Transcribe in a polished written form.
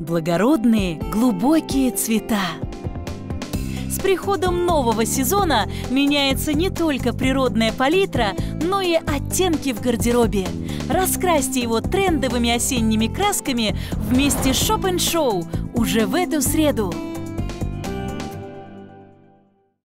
Благородные, глубокие цвета. С приходом нового сезона меняется не только природная палитра, но и оттенки в гардеробе. Раскрасьте его трендовыми осенними красками вместе с Shop & Show уже в эту среду.